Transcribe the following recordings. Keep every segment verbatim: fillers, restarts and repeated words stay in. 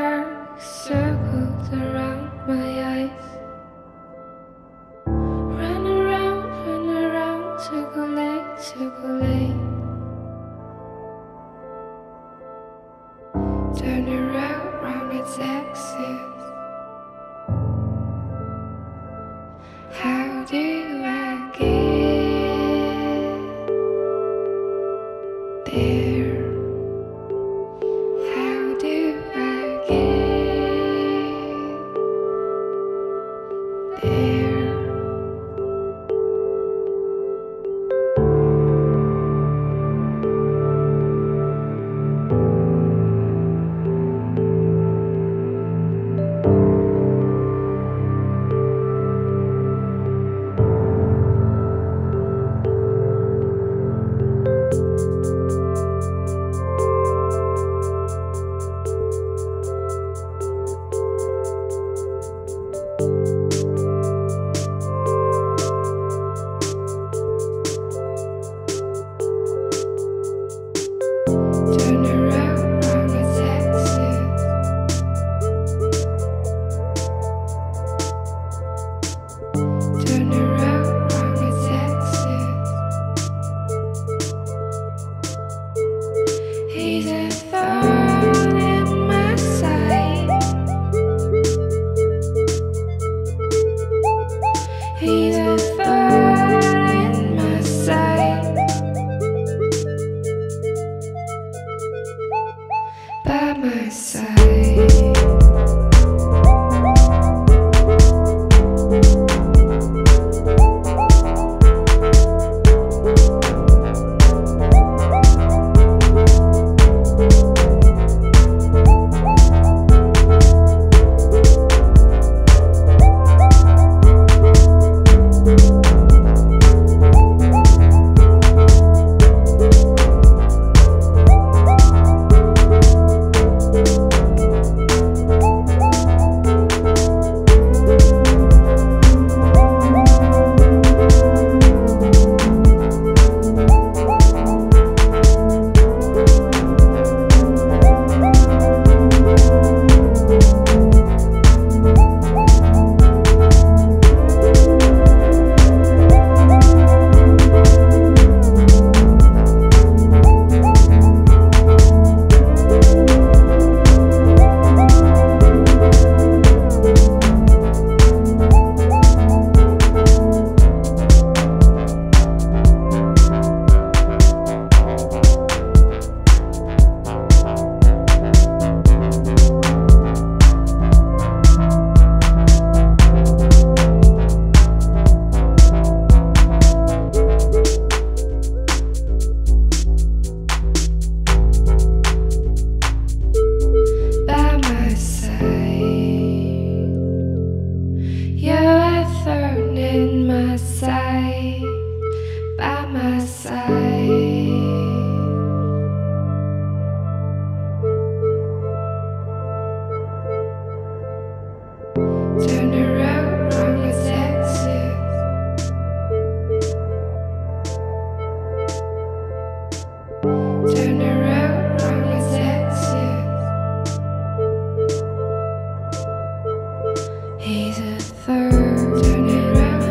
dark circles around my eyes. Run around, run around, circulate, circulate. Turn around, round its axis. How do I get there? How do I get there? Turn around, round its axis. Turn around, round its axis. He's a thorn in my side. He's a thorn in my side. By my side. Side, by my side. Turn around, round its axis. Turn around, round its axis. He's a third. Turn around.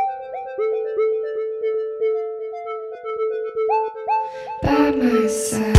By my side.